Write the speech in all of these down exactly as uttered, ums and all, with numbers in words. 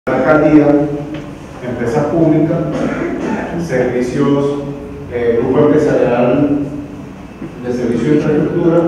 La alcaldía, empresa pública, servicios, eh, grupo empresarial de servicio de infraestructura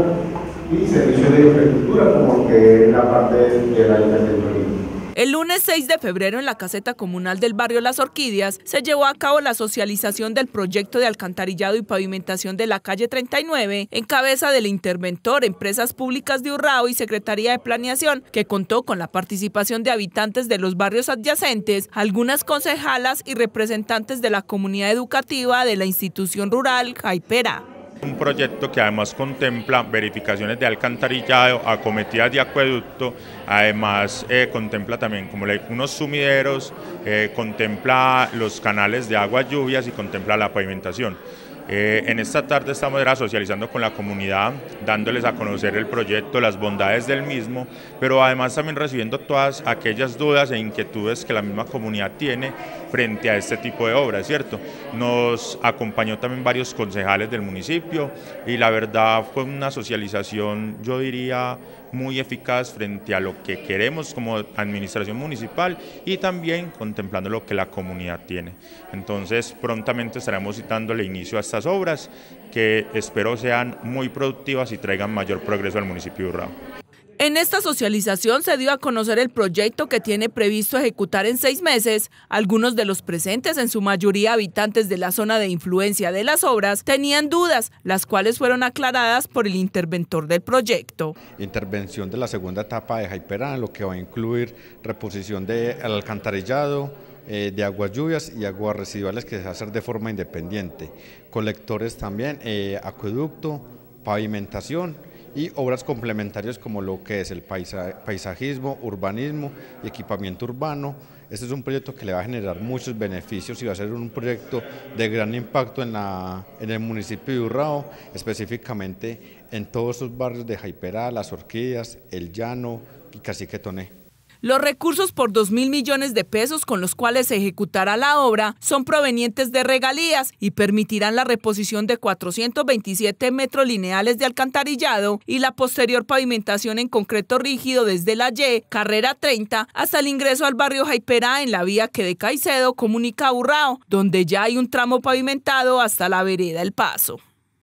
y servicios de infraestructura, como que es la parte de la interventoría. El lunes seis de febrero en la caseta comunal del barrio Las Orquídeas se llevó a cabo la socialización del proyecto de alcantarillado y pavimentación de la calle treinta y nueve en cabeza del interventor, Empresas Públicas de Urrao y Secretaría de Planeación, que contó con la participación de habitantes de los barrios adyacentes, algunas concejalas y representantes de la comunidad educativa de la institución rural Jaipera. Un proyecto que además contempla verificaciones de alcantarillado, acometidas de acueducto, además eh, contempla también como le, unos sumideros, eh, contempla los canales de aguas lluvias y contempla la pavimentación. Eh, en esta tarde estamos era, socializando con la comunidad, dándoles a conocer el proyecto, las bondades del mismo, pero además también recibiendo todas aquellas dudas e inquietudes que la misma comunidad tiene frente a este tipo de obras, ¿cierto? Nos acompañó también varios concejales del municipio y la verdad fue una socialización, yo diría, muy eficaz frente a lo que queremos como administración municipal y también contemplando lo que la comunidad tiene. Entonces prontamente estaremos dándole inicio a estas obras que espero sean muy productivas y traigan mayor progreso al municipio de Urrao. En esta socialización se dio a conocer el proyecto que tiene previsto ejecutar en seis meses. Algunos de los presentes, en su mayoría habitantes de la zona de influencia de las obras, tenían dudas, las cuales fueron aclaradas por el interventor del proyecto. Intervención de la segunda etapa de Jaipera, lo que va a incluir reposición del alcantarillado, eh, de aguas lluvias y aguas residuales que se va a hacer de forma independiente. Colectores también, eh, acueducto, pavimentación y obras complementarias como lo que es el paisajismo, urbanismo y equipamiento urbano. Este es un proyecto que le va a generar muchos beneficios y va a ser un proyecto de gran impacto en, la, en el municipio de Urrao, específicamente en todos estos barrios de Jaipera, Las Orquídeas, El Llano y Cacique Toné. Los recursos por dos mil millones de pesos con los cuales se ejecutará la obra son provenientes de regalías y permitirán la reposición de cuatrocientos veintisiete metros lineales de alcantarillado y la posterior pavimentación en concreto rígido desde la Y, carrera treinta, hasta el ingreso al barrio Jaipera en la vía que de Caicedo comunica a Urrao, donde ya hay un tramo pavimentado hasta la vereda El Paso.